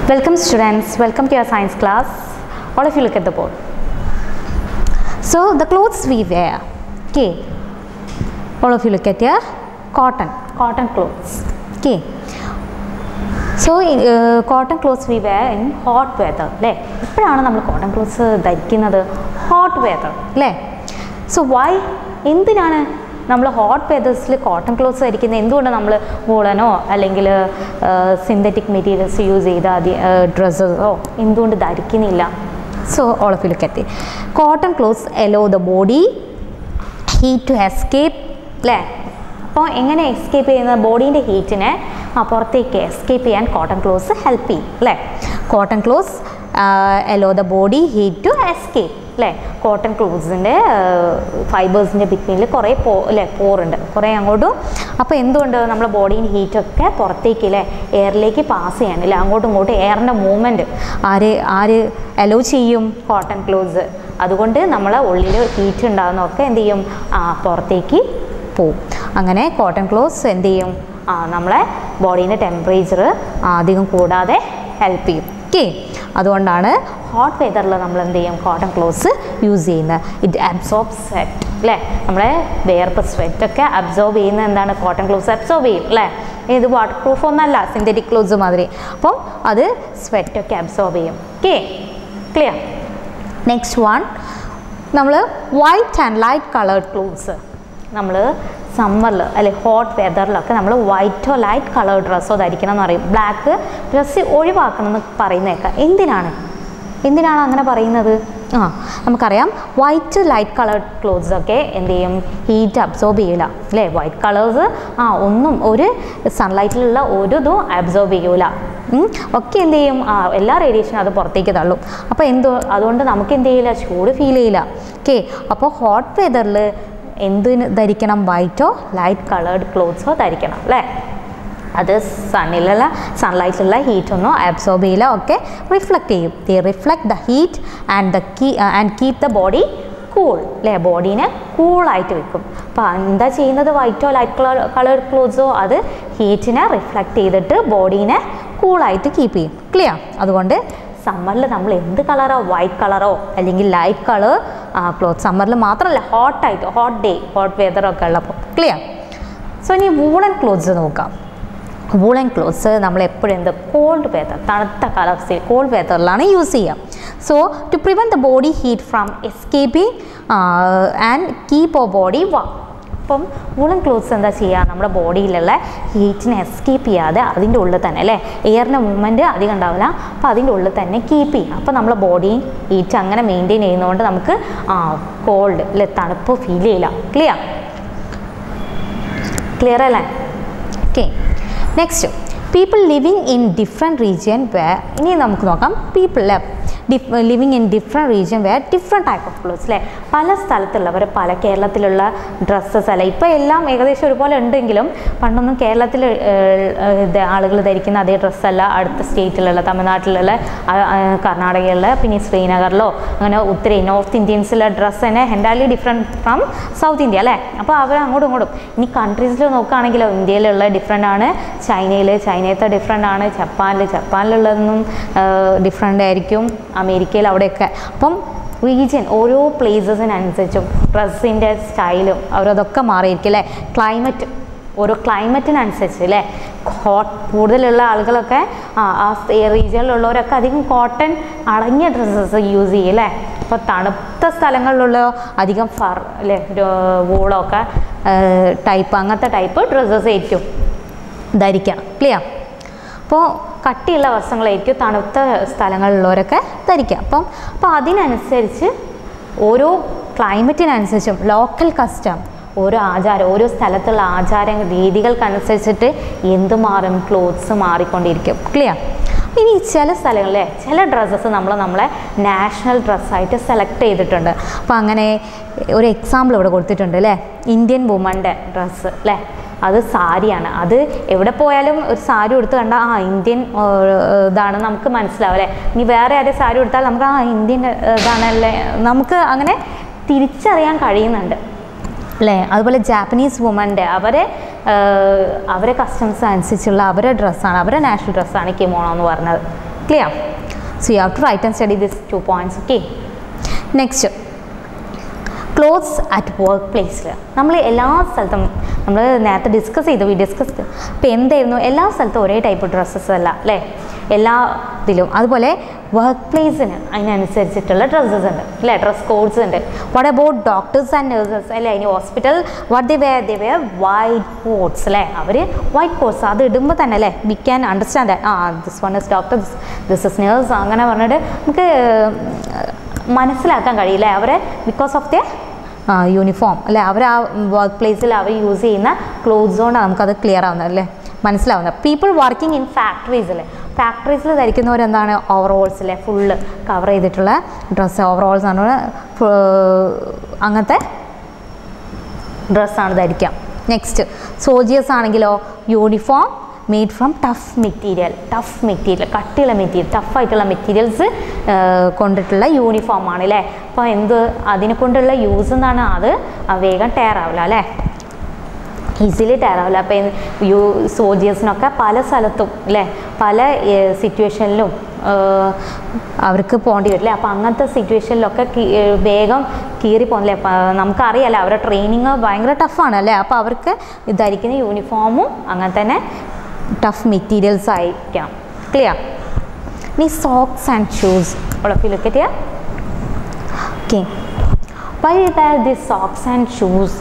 Welcome students, welcome to your science class. All of you look at the board. So the clothes we wear, okay, all of you look at your cotton clothes, okay. So cotton clothes we wear in hot weather, le. Ippadana nammal cotton clothes dharikunathu hot weather, le. So why endinana നമ്മൾ hot വെതേഴ്സിൽ cotton clothes ധരിക്കുന്നത്? എന്തുകൊണ്ട് നമ്മൾ വൂളനോ അല്ലെങ്കിൽ synthetic materials use ചെയ്ത ഡ്രസ്സസോ എന്തുകൊണ്ട് ധരിക്കുന്നില്ല? So all of you look at it. Cotton clothes allow the body heat to escape, അല്ലേ? അപ്പോൾ എങ്ങനെ എസ്കേപ്പ് ചെയ്യുന്നത്? ബോഡീൻ്റെ ഹീറ്റിനെ പുറത്തേക്ക് എസ്കേപ്പ് ചെയ്യാൻ കോട്ടൺ ക്ലോത്ത്സ് ഹെൽപ്പ് ചെയ്യും, അല്ലേ? Cotton clothes allow the body heat to escape, അല്ലേ? കോട്ടൺ ക്ലോത്ത്സിൻ്റെ ഫൈബേഴ്സിൻ്റെ ബിറ്റ്വീനിൽ കുറേ പോറുണ്ട്, കുറേ അങ്ങോട്ടും. അപ്പോൾ എന്തുകൊണ്ട് നമ്മുടെ ബോഡീൻ്റെ ഹീറ്റൊക്കെ പുറത്തേക്ക്, അല്ലേ, എയറിലേക്ക് പാസ് ചെയ്യാൻ, അല്ലേ, അങ്ങോട്ടും ഇങ്ങോട്ടും എയറിൻ്റെ മൂവ്മെൻറ്റ് ആര് അലോ ചെയ്യും? Cotton clothes. അതുകൊണ്ട് നമ്മളെ ഉള്ളിൽ ഹീറ്റ് ഉണ്ടാകുന്നതൊക്കെ എന്ത് ചെയ്യും? പുറത്തേക്ക് പോവും. അങ്ങനെ കോട്ടൺ ക്ലോത്ത്സ് എന്ത് ചെയ്യും? നമ്മളെ ബോഡീൻ്റെ ടെമ്പറേച്ചർ അധികം കൂടാതെ ഹെൽപ്പ് ചെയ്യും, ഓക്കെ. അതുകൊണ്ടാണ് ഹോട്ട് വെതറിൽ നമ്മൾ എന്ത് ചെയ്യും? കോട്ടൺ ക്ലോത്ത്സ് യൂസ് ചെയ്യുന്നത്. ഇറ്റ് അബ്സോർബ് സ്വെറ്റ്, അല്ലേ? നമ്മളെ വേർപ്പ് സ്വെറ്റൊക്കെ അബ്സോർബ് ചെയ്യുന്ന എന്താണ്? കോട്ടൺ ക്ലോത്ത്സ് അബ്സോർബ് ചെയ്യും, അല്ലേ? ഇത് വാട്ടർ പ്രൂഫ് ഒന്നല്ല, സിന്തറ്റിക് ക്ലോത്ത്സ് മാതിരി. അപ്പം അത് സ്വെറ്റൊക്കെ അബ്സോർബ് ചെയ്യും, ഓക്കെ. ക്ലിയർ? നെക്സ്റ്റ് വൺ, നമ്മൾ white and light coloured clothes. നമ്മൾ സമ്മറിൽ അല്ലെ ഹോട്ട് വെതറിലൊക്കെ നമ്മൾ വൈറ്റോ ലൈറ്റ് കളർ ഡ്രസ്സോ ധരിക്കണം എന്ന് പറയും. ബ്ലാക്ക് ഡ്രസ്സ് ഒഴിവാക്കണം എന്ന് പറയുന്നേക്കാം. എന്തിനാണ് അങ്ങനെ പറയുന്നത്? നമുക്കറിയാം, വൈറ്റ് ലൈറ്റ് കളേർഡ് ക്ലോത്ത്സ് ഒക്കെ എന്ത് ചെയ്യും? ഹീറ്റ് അബ്സോർബ് ചെയ്യില്ല, അല്ലേ? വൈറ്റ് കളേഴ്സ് ഒന്നും ഒരു സൺലൈറ്റിലുള്ള ഒരു ഇതും അബ്സോർബ് ചെയ്യൂല, ഒക്കെ എന്ത് ചെയ്യും? എല്ലാ റേഡിയേഷനും അത് പുറത്തേക്ക് തള്ളും. അപ്പോൾ അതുകൊണ്ട് നമുക്ക് എന്ത് ചെയ്യില്ല? ചൂട് ഫീൽ ചെയ്യില്ല, ഓക്കെ. അപ്പോൾ ഹോട്ട് വെതറിൽ എന്തിന് ധരിക്കണം? വൈറ്റോ ലൈറ്റ് കളേർഡ് ക്ലോത്ത്സോ ധരിക്കണം, അല്ലേ? അത് സൺലൈറ്റിലുള്ള ഹീറ്റൊന്നും അബ്സോർബ് ചെയ്യില്ല, ഒക്കെ റിഫ്ലക്റ്റ് ചെയ്യും. They reflect the heat and keep the body cool, അല്ലേ? ബോഡീനെ കൂളായിട്ട് വെക്കും. അപ്പോൾ എന്താ ചെയ്യുന്നത്? വൈറ്റോ ലൈറ്റ് കളേർഡ് ക്ലോത്ത്സോ അത് ഹീറ്റിനെ റിഫ്ലക്റ്റ് ചെയ്തിട്ട് ബോഡീനെ കൂളായിട്ട് കീപ്പ് ചെയ്യും, ക്ലിയർ? അതുകൊണ്ട് സമ്മറിൽ നമ്മൾ എന്ത് കളറോ, വൈറ്റ് കളറോ അല്ലെങ്കിൽ ലൈറ്റ് കളർ ക്ലോത്ത്, സമ്മറിൽ മാത്രമല്ല ഹോട്ട് വെതറൊക്കെ ഉള്ളപ്പോൾ, ക്ലിയർ? സോ ഇനി വൂളൻ ക്ലോത്ത്സ് നോക്കാം. വൂളൻ ക്ലോത്ത്സ് നമ്മൾ എപ്പോഴും എന്ത്? കോൾഡ് വെതർ, തണുത്ത കാലാവസ്ഥയിൽ കോൾഡ് വെതറിലാണ് യൂസ് ചെയ്യുക. So to prevent the body heat from escaping and keep our body warm. അപ്പം വൂളൻ ക്ലോത്ത്സ് എന്താ ചെയ്യുക? നമ്മുടെ ബോഡിയിലുള്ള ഹീറ്റിനെ എസ്കേപ്പ് ചെയ്യാതെ അതിൻ്റെ ഉള്ളിൽ തന്നെ, അല്ലേ, എയറിൻ്റെ മൂവ്മെൻറ്റ് അധികം ഉണ്ടാവില്ല, അപ്പോൾ അതിൻ്റെ ഉള്ളിൽ തന്നെ കീപ്പ് ചെയ്യും. അപ്പോൾ നമ്മളെ ബോഡി ഹീറ്റ് അങ്ങനെ മെയിൻറ്റെയിൻ ചെയ്യുന്നതുകൊണ്ട് നമുക്ക് കോൾഡ്, അല്ലെ, തണുപ്പ് ഫീൽ ചെയ്യില്ല, ക്ലിയർ അല്ലേ? Okay. Next, people living in different region wear. ഇനി നമുക്ക് നോക്കാം people living in different region wear different type of clothes, അല്ലേ? പല സ്ഥലത്തുള്ളവർ പല കേരളത്തിലുള്ള ഡ്രസ്സസ് അല്ല, ഇപ്പോൾ എല്ലാം ഏകദേശം ഒരുപോലെ ഉണ്ടെങ്കിലും പണ്ടൊന്നും കേരളത്തിൽ ആളുകൾ ധരിക്കുന്ന അതേ ഡ്രസ്സല്ല അടുത്ത സ്റ്റേറ്റിലുള്ള, തമിഴ്നാട്ടിലുള്ള, കർണാടകയിലുള്ള, പിന്നെ ശ്രീനഗറിലോ അങ്ങനെ നോർത്ത് ഇന്ത്യൻസിലെ ഡ്രസ്സ് തന്നെ entirely different from south India, അല്ലേ? അപ്പോൾ അവർ അങ്ങോട്ടും ഇങ്ങോട്ടും. ഇനി കൺട്രീസിൽ നോക്കുകയാണെങ്കിലോ ഇന്ത്യയിലുള്ള ഡിഫറെൻ്റ് ആണ്, ചൈനയത്തെ ഡിഫറെൻ്റ് ആണ്, ജപ്പാനിലുള്ളതൊന്നും ഡിഫറെൻ്റ് ആയിരിക്കും, അമേരിക്കയിൽ അവിടെയൊക്കെ. അപ്പം റീജിയൻ ഓരോ പ്ലേസസിനനുസരിച്ചും ഡ്രസ്സിൻ്റെ സ്റ്റൈലും അവരതൊക്കെ മാറിയിരിക്കും, അല്ലേ? ക്ലൈമറ്റ്, ഓരോ ക്ലൈമറ്റിനനുസരിച്ച്, അല്ലേ? കൂടുതലുള്ള ആളുകളൊക്കെ ആ റീജിയനിലുള്ളവരൊക്കെ അധികം കോട്ടൺ അടങ്ങിയ ഡ്രസ്സസ് യൂസ് ചെയ്യും, അല്ലേ? അപ്പോൾ തണുത്ത സ്ഥലങ്ങളിലുള്ള അധികം ഫർ, അല്ലേ, വൂളൊക്കെ അങ്ങനത്തെ ടൈപ്പ് ഡ്രസ്സസ് ഏറ്റവും ധരിക്കണം, ക്ലിയർ? അപ്പോൾ കട്ടിയുള്ള വസ്ത്രങ്ങളായിരിക്കും തണുത്ത സ്ഥലങ്ങളിലുള്ളവരൊക്കെ ധരിക്കുക. അപ്പോൾ അതിനനുസരിച്ച് ഓരോ ക്ലൈമറ്റിനനുസരിച്ചും ലോക്കൽ കസ്റ്റം, ഓരോ ആചാരം, ഓരോ സ്ഥലത്തുള്ള ആചാര രീതികൾക്കനുസരിച്ചിട്ട് എന്ത് മാറും? ക്ലോത്ത്സ് മാറിക്കൊണ്ടിരിക്കും, ക്ലിയർ? ഇനി ചില സ്ഥലങ്ങളിലെ ചില ഡ്രസ്സസ് നമ്മളെ നാഷണൽ ഡ്രസ്സായിട്ട് സെലക്ട് ചെയ്തിട്ടുണ്ട്. അപ്പോൾ അങ്ങനെ ഒരു എക്സാമ്പിൾ ഇവിടെ കൊടുത്തിട്ടുണ്ട്, അല്ലേ? ഇന്ത്യൻ വുമൻ്റെ ഡ്രസ്സ്, അല്ലേ? അത് സാരിയാണ്. അത് എവിടെ പോയാലും ഒരു സാരി ഉടുത്ത് കണ്ടാൽ ഇന്ത്യൻ ഇതാണ് നമുക്ക് മനസ്സിലാവും, അല്ലേ? ഇനി വേറെ ആരും സാരി ഉടുത്താൽ നമുക്ക് ഇന്ത്യൻ ഇതാണല്ലേ നമുക്ക് അങ്ങനെ തിരിച്ചറിയാൻ കഴിയുന്നുണ്ട്, അല്ലേ? അതുപോലെ ജാപ്പനീസ് വുമൻ്റെ അവരെ കസ്റ്റംസ് അനുസരിച്ചുള്ള അവരുടെ ഡ്രസ്സാണ്, അവരുടെ നാഷണൽ ഡ്രസ്സാണ് കിമോണോ എന്ന് പറഞ്ഞത്, Clear? So you have to write and study these 2 points. Okay. Next, clothes at workplace. നമ്മൾ എല്ലാ സ്ഥലത്തും നമ്മൾ നേരത്തെ ഡിസ്കസ് ചെയ്തു, ഇപ്പോൾ എന്തായിരുന്നു എല്ലാ സ്ഥലത്തും ഒരേ ടൈപ്പ് ഡ്രസ്സസ് അല്ല അല്ലേ, എല്ലാ ഇതിലും. അതുപോലെ വർക്ക് പ്ലേസിന് അതിനനുസരിച്ചിട്ടുള്ള ഡ്രസ്സസ് ഉണ്ട് അല്ലേ, ഡ്രസ് കോഡ്സ് ഉണ്ട്. What about doctors and nurses അല്ലേ, അതിന് hospital what they wear white coats അല്ലേ, അവർ വൈറ്റ് കോട്ട്സ് അത് ഇടുമ്പോൾ തന്നെ അല്ലേ we can understand that this one is doctor, this is nurse, അങ്ങനെ പറഞ്ഞിട്ട് നമുക്ക് മനസ്സിലാക്കാൻ കഴിയില്ലേ അവരെ, ബിക്കോസ് ഓഫ് ദ യൂണിഫോം അല്ലേ, അവർ ആ വർക്ക് പ്ലേസിൽ അവർ യൂസ് ചെയ്യുന്ന ക്ലോത്ത്സ് കൊണ്ടാണ് നമുക്കത് ക്ലിയർ ആവുന്നത് അല്ലേ, മനസ്സിലാവുന്നത്. പീപ്പിൾ വർക്കിംഗ് ഇൻ ഫാക്ടറീസ് അല്ലേ, ഫാക്ടറീസിൽ ധരിക്കുന്നവരെന്താണ് ഓവറോൾസ് അല്ലേ, ഫുള്ള് കവർ ചെയ്തിട്ടുള്ള ഡ്രസ്സ് ഓവറോൾസ് ആണ്, അങ്ങനത്തെ ഡ്രസ്സാണ് ധരിക്കാം. നെക്സ്റ്റ് സോൾജിയേഴ്സ് ആണെങ്കിലോ uniform made from tough material, കട്ടിയുള്ള മെറ്റീരിയൽ, ടഫായിട്ടുള്ള മെറ്റീരിയൽസ് കൊണ്ടിട്ടുള്ള യൂണിഫോമാണ് അല്ലേ. അപ്പോൾ അതിനെ കൊണ്ടുള്ള യൂസ് എന്നാണ്, അത് വേഗം ടയർ ആവില്ല അല്ലേ, ഈസിലി ടയർ ആവില്ല. അപ്പോൾ സോൾജിയേഴ്സിനൊക്കെ പല സ്ഥലത്തും അല്ലേ പല സിറ്റുവേഷനിലും അവർക്ക് പോകേണ്ടി വരില്ലേ, അപ്പോൾ അങ്ങനത്തെ സിറ്റുവേഷനിലൊക്കെ വേഗം കീറി പോകുന്നില്ലേ. നമുക്കറിയാമല്ലോ അവരുടെ ട്രെയിനിങ് ഭയങ്കര ടഫാണ് അല്ലേ, അപ്പോൾ അവർക്ക് ധരിക്കുന്ന യൂണിഫോമും അങ്ങനെ തന്നെ ടഫ് മെറ്റീരിയൽസ് ആയിരിക്കാം. ക്ലിയർ? ഇനി socks and shoes, all of you look at here. Okay, why we wear these socks and shoes?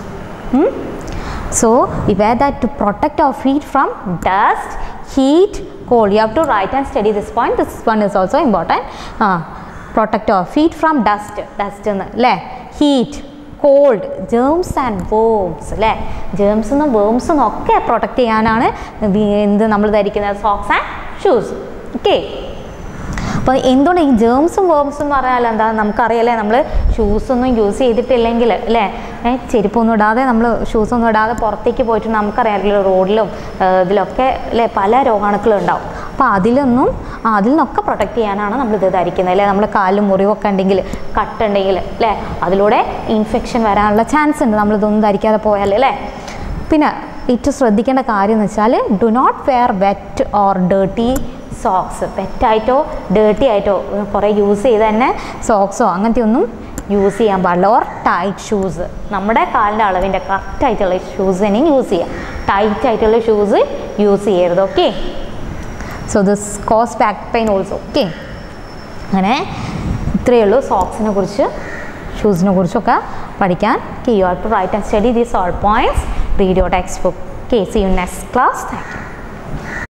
So we wear that to protect our feet from dust, heat, cold. You have to write and study this point. This one is also important. Protect our feet from dust അല്ലേ, heat, cold, germs and worms അല്ലേ, ജേംസും വേംസും ഒക്കെ protect ചെയ്യാനാണ് നമ്മൾ ധരിക്കുന്ന socks and shoes. Okay, അപ്പോൾ എന്തുകൊണ്ട് ഈ ജേംസും വേംസും എന്ന് പറഞ്ഞാൽ എന്താ നമുക്കറിയാലേ, നമ്മൾ ഷൂസൊന്നും യൂസ് ചെയ്തിട്ടില്ലെങ്കിൽ അല്ലേ, ചെരുപ്പൊന്നും ഇടാതെ നമ്മൾ ഷൂസൊന്നും ഇടാതെ പുറത്തേക്ക് പോയിട്ട് നമുക്കറിയാമല്ലോ റോഡിലും ഇതിലൊക്കെ അല്ലേ പല രോഗാണുക്കളും ഉണ്ടാവും. അപ്പോൾ അതിൽ നിന്നൊക്കെ പ്രൊട്ടക്റ്റ് ചെയ്യാനാണ് നമ്മളിത് ധരിക്കുന്നത് അല്ലേ. നമ്മൾ കാലിൽ മുറിവൊക്കെ ഉണ്ടെങ്കിൽ, കട്ടുണ്ടെങ്കിൽ അല്ലേ, അതിലൂടെ ഇൻഫെക്ഷൻ വരാനുള്ള ചാൻസ് ഉണ്ട് നമ്മളിതൊന്നും ധരിക്കാതെ പോയാൽ അല്ലേ. പിന്നെ ഏറ്റവും ശ്രദ്ധിക്കേണ്ട കാര്യം എന്ന് വെച്ചാൽ do not wear wet or dirty socks. വെറ്റായിട്ടോ ഡേർട്ടി ആയിട്ടോ കുറേ യൂസ് ചെയ്ത് തന്നെ സോക്സോ അങ്ങനത്തെ ഒന്നും യൂസ് ചെയ്യാൻ പാടില്ല. ഓർ ടൈറ്റ് ഷൂസ്, നമ്മുടെ കാലിൻ്റെ അളവിൻ്റെ കറക്റ്റായിട്ടുള്ള ഷൂസ് തന്നെ യൂസ് ചെയ്യുക, ടൈറ്റ് ആയിട്ടുള്ള ഷൂസ് യൂസ് ചെയ്യരുത്. Okay, so this cause back pain also. Okay, അങ്ങനെ ഇത്രയേ ഉള്ളൂ സോക്സിനെ കുറിച്ച് ഷൂസിനെ കുറിച്ചൊക്കെ പഠിക്കാൻ. Okay, you have to write and study these all points, read your textbook. Okay, see you next class. Thank you.